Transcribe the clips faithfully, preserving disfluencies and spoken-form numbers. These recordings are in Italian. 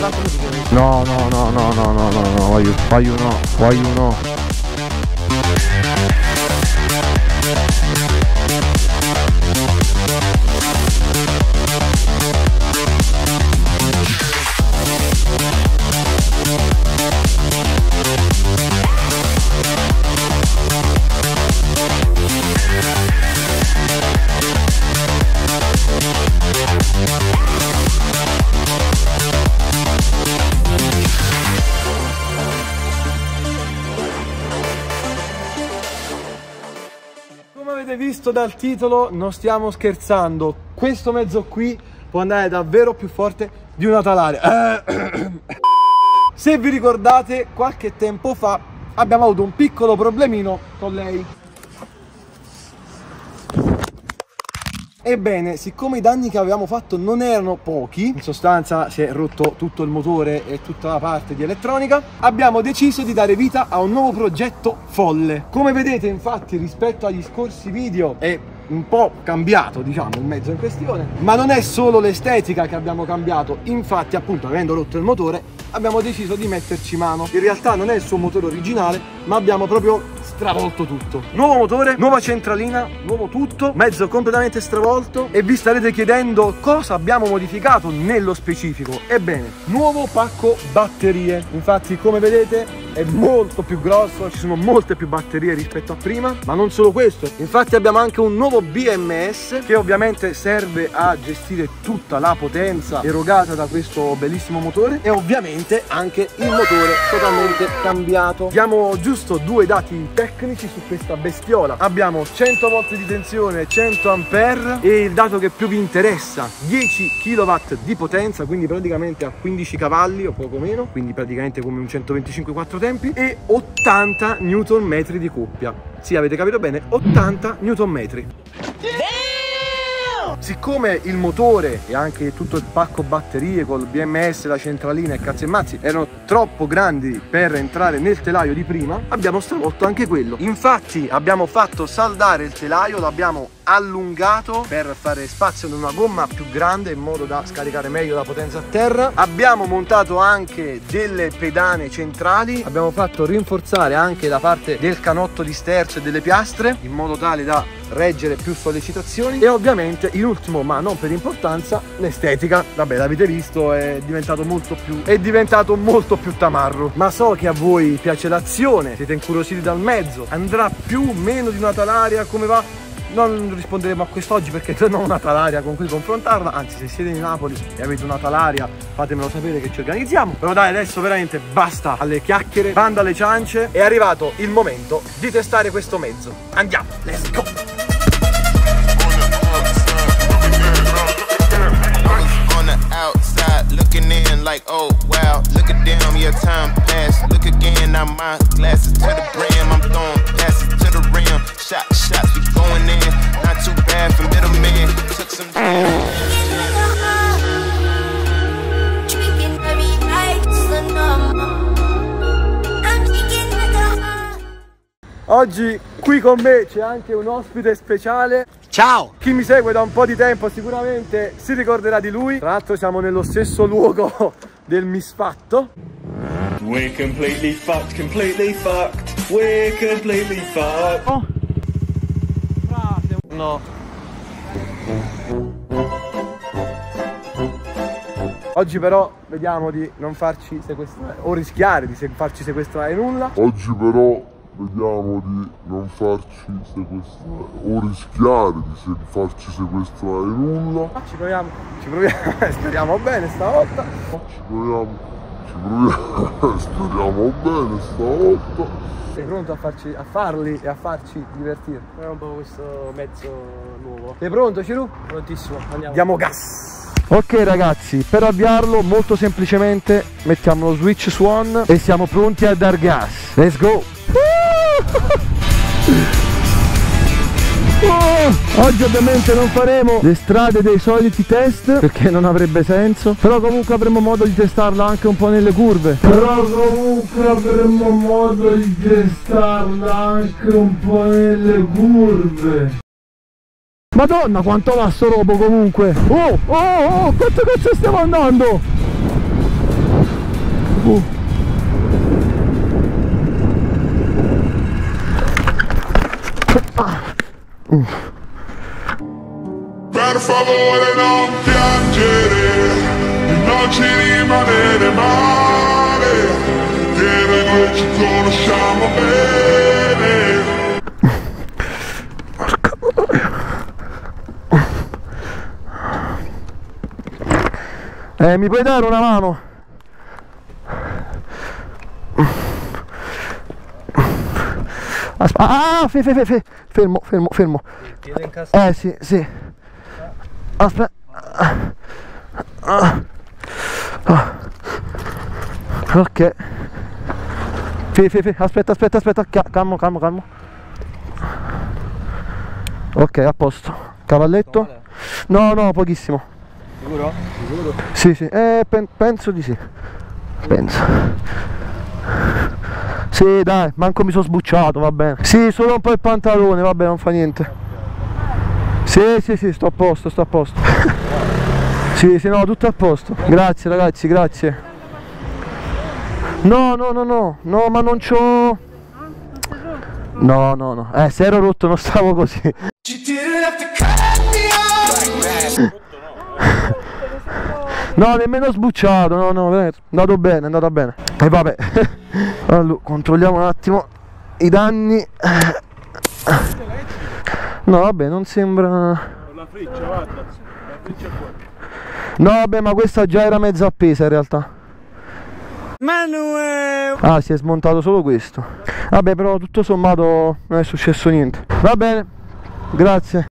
No, no, no, no, no, no, no, no, voglio, voglio no, voglio no. Visto dal titolo, non stiamo scherzando, questo mezzo qui può andare davvero più forte di una Talaria. Se vi ricordate, qualche tempo fa abbiamo avuto un piccolo problemino con lei. Ebbene, siccome i danni che avevamo fatto non erano pochi, in sostanza si è rotto tutto il motore e tutta la parte di elettronica, abbiamo deciso di dare vita a un nuovo progetto folle. Come vedete, infatti, rispetto agli scorsi video è un po' cambiato, diciamo, il mezzo in questione, ma non è solo l'estetica che abbiamo cambiato. Infatti, appunto, avendo rotto il motore, abbiamo deciso di metterci mano. In realtà non è il suo motore originale, ma abbiamo proprio stravolto tutto. Nuovo motore, nuova centralina, nuovo tutto, mezzo completamente stravolto. E vi starete chiedendo cosa abbiamo modificato nello specifico. Ebbene, nuovo pacco batterie. Infatti, come vedete, è molto più grosso, ci sono molte più batterie rispetto a prima, ma non solo questo. Infatti abbiamo anche un nuovo B M S che ovviamente serve a gestire tutta la potenza erogata da questo bellissimo motore, e ovviamente anche il motore totalmente cambiato. Diamo giusto due dati tecnici su questa bestiola. Abbiamo cento volt di tensione, cento ampere, e il dato che più vi interessa, dieci chilowatt di potenza, quindi praticamente a quindici cavalli o poco meno, quindi praticamente come un centoventicinque quattro tempi, e ottanta newton metri di coppia. Sì, avete capito bene, ottanta newton metri. Siccome il motore e anche tutto il pacco batterie col B M S, la centralina e cazzo e mazzi erano troppo grandi per entrare nel telaio di prima, abbiamo stravolto anche quello. Infatti abbiamo fatto saldare il telaio, l'abbiamo allungato per fare spazio ad una gomma più grande in modo da scaricare meglio la potenza a terra. Abbiamo montato anche delle pedane centrali, abbiamo fatto rinforzare anche la parte del canotto di sterzo e delle piastre in modo tale da reggere più sollecitazioni, e ovviamente in ultimo ma non per importanza l'estetica. Vabbè, l'avete visto, è diventato molto più è diventato molto più tamarro, ma so che a voi piace l'azione, siete incuriositi dal mezzo. Andrà più o meno di una Talaria, come va? Non risponderemo a quest'oggi perché non ho una Talaria con cui confrontarla, anzi se siete di Napoli e avete una Talaria fatemelo sapere che ci organizziamo. Però dai, adesso veramente basta alle chiacchiere, banda alle ciance, è arrivato il momento di testare questo mezzo. Andiamo, let's go! Looking in like, oh wow, look at them, your time passed. Look again, now my glasses to the brim. I'm throwing passes to the rim. Shot, shots, we going in. Not too bad for middleman. Took some. Oggi qui con me c'è anche un ospite speciale. Ciao! Chi mi segue da un po' di tempo sicuramente si ricorderà di lui. Tra l'altro siamo nello stesso luogo del misfatto. We're completely fucked, completely fucked. We're completely fucked. Oh. No. Oggi però vediamo di non farci sequestrare, o rischiare di se farci sequestrare nulla. Oggi però vediamo di non farci sequestrare o rischiare di se farci sequestrare nulla. Ci proviamo, ci proviamo, speriamo bene stavolta. Ci proviamo, ci proviamo, speriamo bene stavolta. Sei pronto a, farci, a farli e a farci divertire? È un po' questo mezzo nuovo. Sei pronto, Ciru? Prontissimo, andiamo. Diamo gas! Ok ragazzi, per avviarlo molto semplicemente mettiamo lo switch su on e siamo pronti a dar gas. Let's go! Oh, oggi ovviamente non faremo le strade dei soliti test perché non avrebbe senso, però comunque avremo modo di testarla anche un po' nelle curve. Però comunque avremo modo di testarla anche un po' nelle curve. Madonna quanto va sto robo comunque. Oh oh oh, quanto cazzo stiamo andando? Uh. Uh. Per favore non piangere, non ci rimanere male, che noi ci conosciamo bene. Eh, mi puoi dare una mano? Aspetta, ah, fe, fe, fe, fe. fermo, fermo, fermo. Eh, sì, sì. Aspetta. Ah. Ah. Ok. Fe, fe, fe. Aspetta, aspetta, aspetta. Calmo, calmo, calmo. Ok, a posto. Cavalletto? No, no, pochissimo. Sicuro? Sicuro? Sì, sì, eh, pen penso di sì. Penso. Sì, dai, manco mi sono sbucciato, va bene. Sì, solo un po' il pantalone, vabbè, non fa niente. Sì, sì, sì, sto a posto, sto a posto. Sì, sì, no, tutto a posto. Grazie ragazzi, grazie. No, no, no, no, no, ma non c'ho... No, no, no. Eh, se ero rotto non stavo così. No, nemmeno sbucciato, no, no, è andato bene, è andata bene. E eh, vabbè. Allora, controlliamo un attimo i danni. No, vabbè, non sembra... La freccia, guarda. La freccia qua. No, vabbè, ma questa già era mezza appesa in realtà. Manuel! Ah, si è smontato solo questo. Vabbè, però tutto sommato non è successo niente. Va bene, grazie.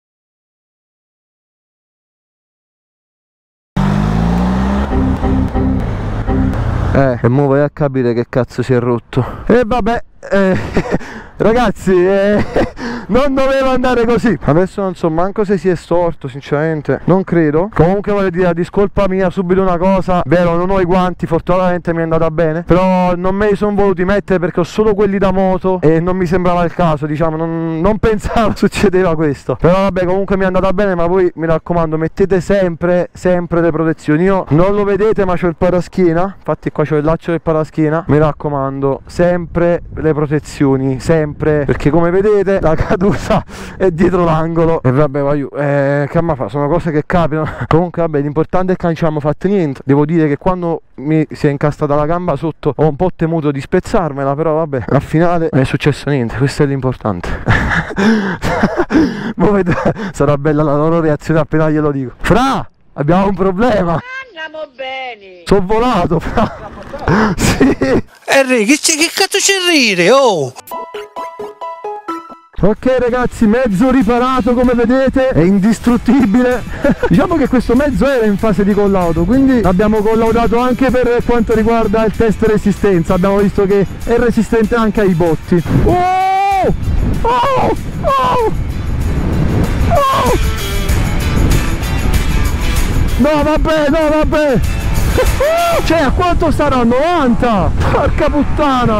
Eh, e mo vai a capire che cazzo si è rotto. E vabbè, eh, ragazzi, eh, non doveva andare così. Adesso non so manco se si è storto, sinceramente non credo. Comunque voglio dire, discolpa mia, subito una cosa. Vero, non ho i guanti, fortunatamente mi è andata bene, però non me li sono voluti mettere perché ho solo quelli da moto e non mi sembrava il caso, diciamo, non, non pensavo succedeva questo. Però vabbè, comunque mi è andata bene, ma voi mi raccomando, mettete sempre, sempre le protezioni. Io non lo vedete ma c'ho il paraschiena, infatti qua c'ho il laccio del paraschiena. Mi raccomando, sempre le protezioni, sempre, perché come vedete la caduta è dietro l'angolo. E vabbè, voglio, eh, che ma fa, sono cose che capitano. Comunque vabbè, l'importante è che non ci abbiamo fatto niente. Devo dire che quando mi si è incastata la gamba sotto ho un po' temuto di spezzarmela, però vabbè, al finale non è successo niente, questo è l'importante. Sarà bella la loro reazione appena glielo dico. Fra, abbiamo un problema. Andiamo bene. Sono volato, fra. Sì. Henry, che, che cazzo c'è rire, oh? Ok ragazzi, mezzo riparato come vedete, è indistruttibile. Diciamo che questo mezzo era in fase di collaudo, quindi l'abbiamo collaudato anche per quanto riguarda il test resistenza. Abbiamo visto che è resistente anche ai botti. Oh! Oh! Oh! Oh! No vabbè, no vabbè. Cioè, a quanto sarà? novanta? Porca puttana!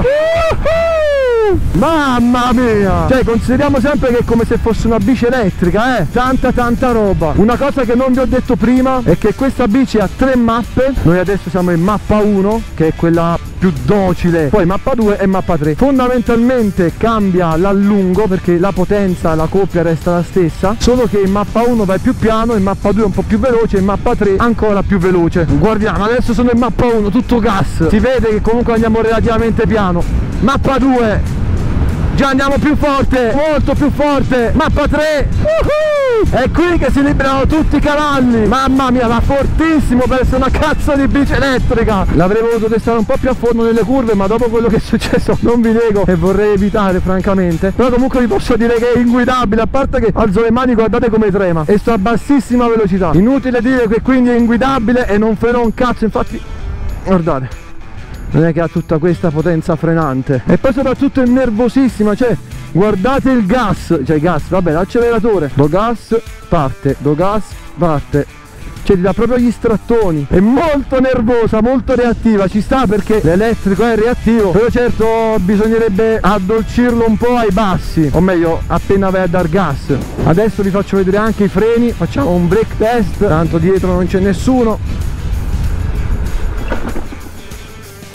Mamma mia! Cioè, consideriamo sempre che è come se fosse una bici elettrica, eh! Tanta tanta roba! Una cosa che non vi ho detto prima è che questa bici ha tre mappe. Noi adesso siamo in mappa uno, che è quella più docile, poi mappa due e mappa tre. Fondamentalmente cambia l'allungo perché la potenza, la coppia resta la stessa, solo che in mappa uno vai più piano, in mappa due un po' più veloce, in mappa tre ancora più veloce. Guardiamo, adesso sono in mappa uno, tutto gas. Si vede che comunque andiamo relativamente piano. Mappa due, già andiamo più forte, molto più forte. Mappa tre, uh-huh! È qui che si liberano tutti i cavalli. Mamma mia, va fortissimo per essere una cazzo di bici elettrica. L'avrei voluto testare un po' più a fondo nelle curve, ma dopo quello che è successo non vi nego e vorrei evitare francamente. Però comunque vi posso dire che è inguidabile, a parte che alzo le mani, guardate come trema e sto a bassissima velocità. Inutile dire che quindi è inguidabile e non freno un cazzo, infatti guardate, non è che ha tutta questa potenza frenante. E poi soprattutto è nervosissima, cioè guardate il gas, cioè il gas, vabbè, l'acceleratore, do gas, parte, do gas, parte, cioè ti dà proprio gli strattoni. È molto nervosa, molto reattiva, ci sta perché l'elettrico è reattivo, però certo bisognerebbe addolcirlo un po' ai bassi, o meglio appena vai a dar gas. Adesso vi faccio vedere anche i freni, facciamo un brake test, tanto dietro non c'è nessuno.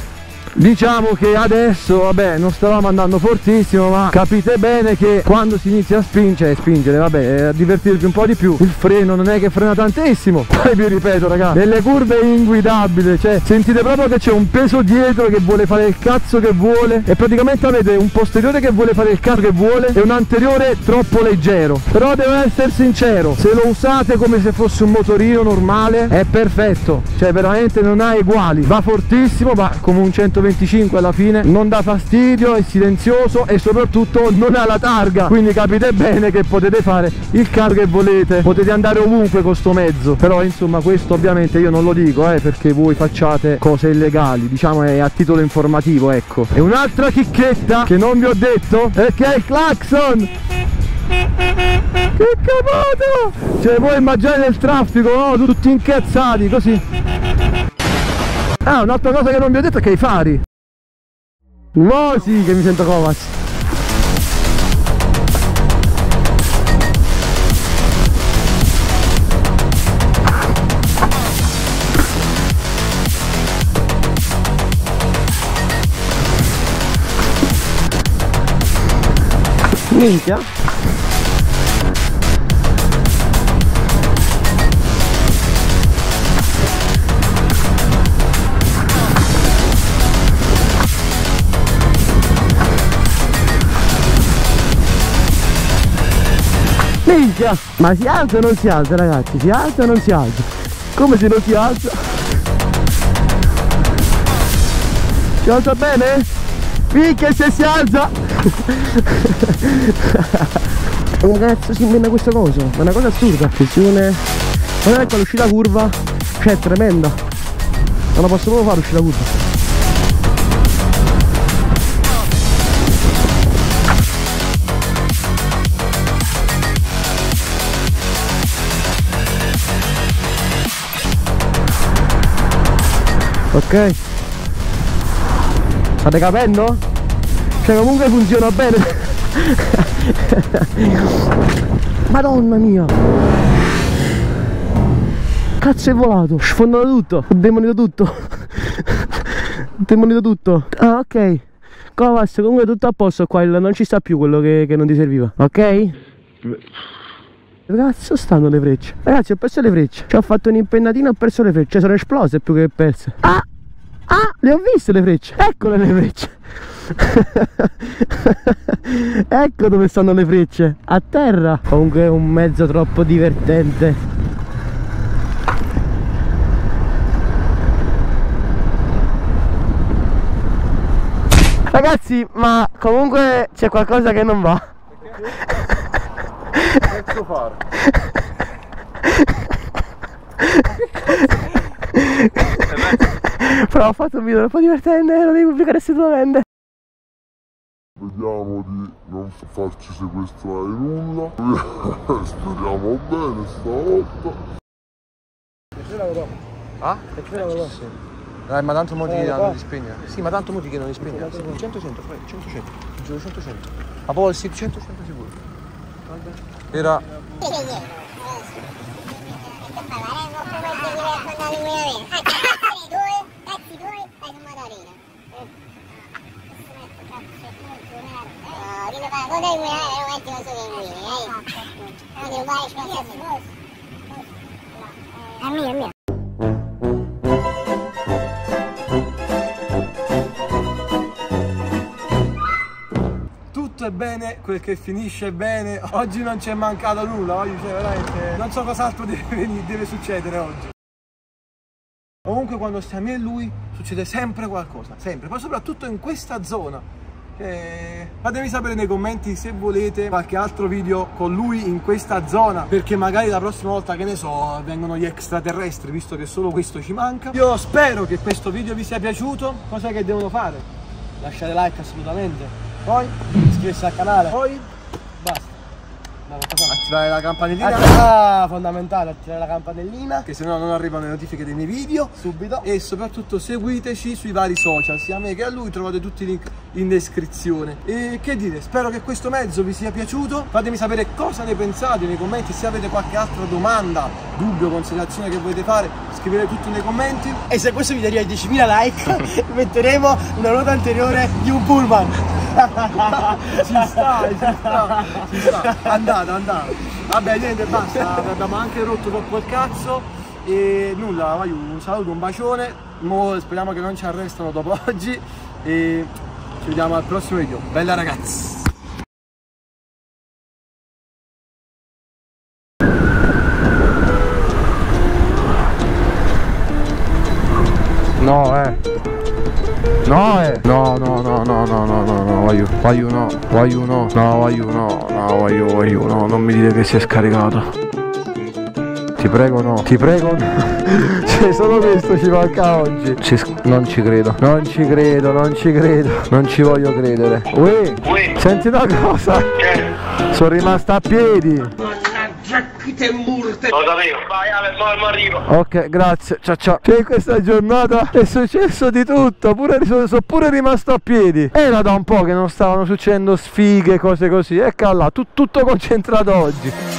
Diciamo che adesso, vabbè, non stavamo andando fortissimo, ma capite bene che quando si inizia a spingere, spingere, vabbè, a divertirvi un po' di più, il freno non è che frena tantissimo. Poi vi ripeto, ragazzi, nelle curve è inguidabile, cioè sentite proprio che c'è un peso dietro che vuole fare il cazzo che vuole, e praticamente avete un posteriore che vuole fare il cazzo che vuole e un anteriore troppo leggero. Però devo essere sincero, se lo usate come se fosse un motorino normale è perfetto, cioè veramente non ha uguali, va fortissimo, va come un centoventicinque alla fine, non dà fastidio, è silenzioso e soprattutto non ha la targa, quindi capite bene che potete fare il car che volete, potete andare ovunque con sto mezzo. Però insomma questo ovviamente io non lo dico eh, perché voi facciate cose illegali, diciamo è a titolo informativo, ecco. E un'altra chicchetta che non vi ho detto è che è il clacson. Che cavolo! Cioè voi immaginate il traffico, no? Tutti incazzati così. Ah, un'altra cosa che non vi ho detto è che i fari. No, sì, che mi sento Kovac. Minchia. Minchia! Ma si alza o non si alza, ragazzi? Si alza o non si alza? Come se non si alza? Si alza bene? Minchia, se si alza! Come cazzo si inventa questa cosa? È una cosa assurda. Attenzione. Guardate qua l'uscita curva. Cioè è tremenda. Non la posso proprio fare l'uscita curva. Ok, state capendo? Cioè comunque funziona bene. Madonna mia, cazzo è volato, sfondato tutto, ho demonito tutto. Ho demonito tutto. Ah ok, Kovac, comunque tutto a posto qua, non ci sta più quello che, che non ti serviva. Ok? Cazzo stanno le frecce? Ragazzi, ho perso le frecce. Ci ho fatto un'impennatina e ho perso le frecce. Sono esplose più che perse. Ah! Ah! Le ho viste le frecce. Eccole le frecce. Ecco dove stanno le frecce. A terra. Comunque è un mezzo troppo divertente. Ragazzi, ma comunque c'è qualcosa che non va. Che cazzo fare? Però ho fatto un video un po' divertente, lo devi pubblicare assolutamente. Vediamo di non farci sequestrare nulla. Speriamo bene stavolta. Ah? E che lavoro? Eh, ma tanto mo ti danno di spegnere. Sì, ma tanto mo ti chiedono di spegnere. cento cento, cento cento. Giuro cento cento. A poi sì, cento cento sicuro. Era... È mio, è mio. Tutto è bene quel che finisce bene. Oggi non c'è mancato nulla, oggi cioè, veramente non so cos'altro deve, deve succedere oggi. Comunque quando stiamo io e lui succede sempre qualcosa, sempre, poi soprattutto in questa zona. Eh, fatemi sapere nei commenti se volete qualche altro video con lui in questa zona, perché magari la prossima volta, che ne so, vengono gli extraterrestri, visto che solo questo ci manca. Io spero che questo video vi sia piaciuto. Cosa che devono fare? Lasciare like assolutamente, poi iscriversi al canale, poi basta. No, attivare la campanellina. Ah, fondamentale, attivare la campanellina, che se no non arrivano le notifiche dei miei video subito. E soprattutto seguiteci sui vari social, sia a me che a lui, trovate tutti i link in descrizione. E che dire, spero che questo mezzo vi sia piaciuto, fatemi sapere cosa ne pensate nei commenti, se avete qualche altra domanda, dubbio, considerazione che volete fare, scrivete tutto nei commenti. E se questo video arriva a diecimila like metteremo una ruota anteriore di un pullman. Ci sta, ci sta, ci sta. Andate, andate. Vabbè, niente, basta, abbiamo anche rotto troppo il cazzo. E nulla, vai, un saluto, un bacione. Mo speriamo che non ci arrestano dopo oggi. E ci vediamo al prossimo video. Bella ragazzi. No, eh. No, eh. No, no, no, no, no, no, no, no, voglio, voglio no, voglio no, no, voglio no, no, voglio, voglio no, non mi dite che si è scaricato. Ti prego no, ti prego no. Cioè, solo questo ci manca oggi. Ci, non ci credo, non ci credo, non ci credo, non ci voglio credere. Uè, senti una cosa. Che? Sono rimasto a piedi. Lo sapevo, vai Ale, mo arrivo. Ok, grazie, ciao ciao. Che in questa giornata è successo di tutto, pure, sono, sono pure rimasto a piedi. Era da un po' che non stavano succedendo sfighe, cose così. Ecco là, tu, tutto concentrato oggi.